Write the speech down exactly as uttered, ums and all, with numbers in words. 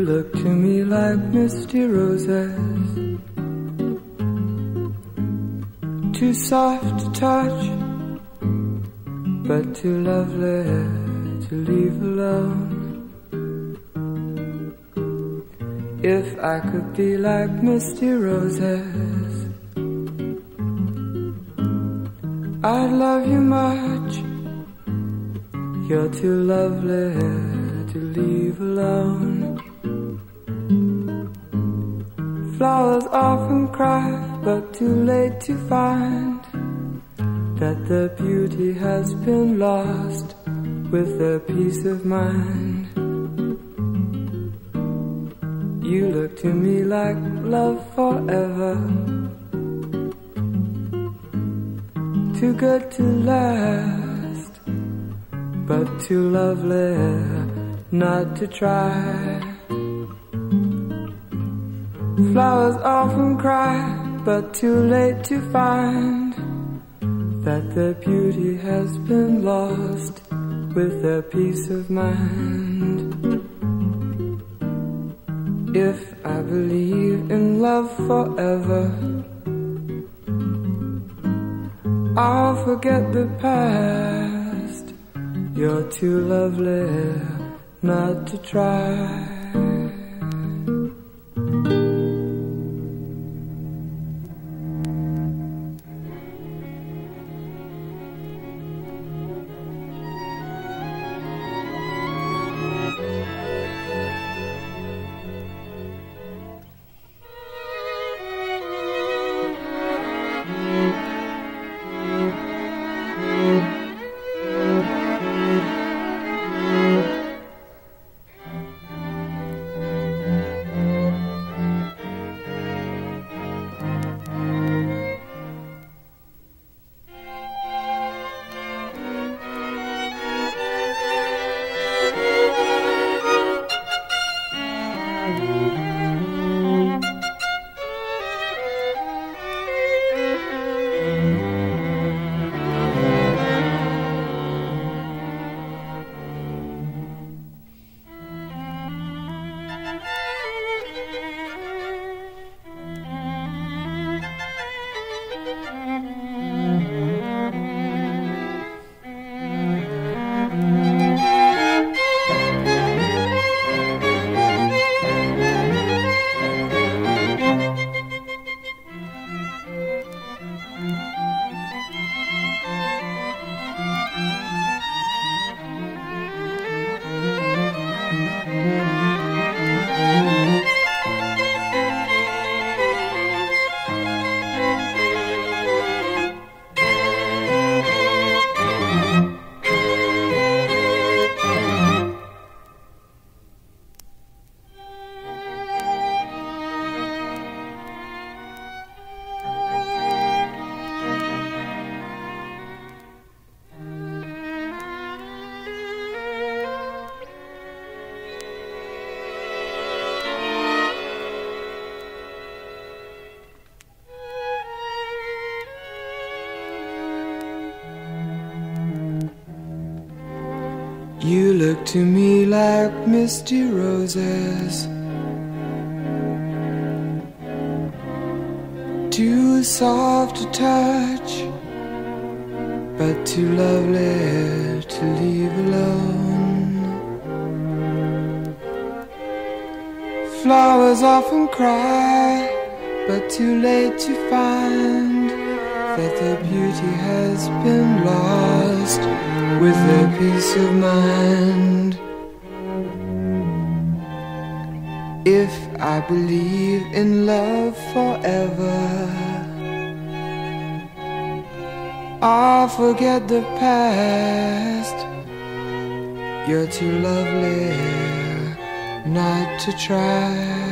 look to me like misty roses, too soft to touch, but too lovely to leave alone. If I could be like misty roses, I'd love you much. You're too lovely to leave alone. Flowers often cry, but too late to find that their beauty has been lost with their peace of mind. You look to me like love forever, too good to last, but too lovely not to try. Flowers often cry, but too late to find that their beauty has been lost with their peace of mind. If I believe in love forever, I'll forget the past. You're too lovely not to try. You look to me like misty roses, too soft to touch, but too lovely to leave alone. Flowers often cry, but too late to find that their beauty has been lost with their peace of mind. If I believe in love forever, I'll forget the past. You're too lovely not to try.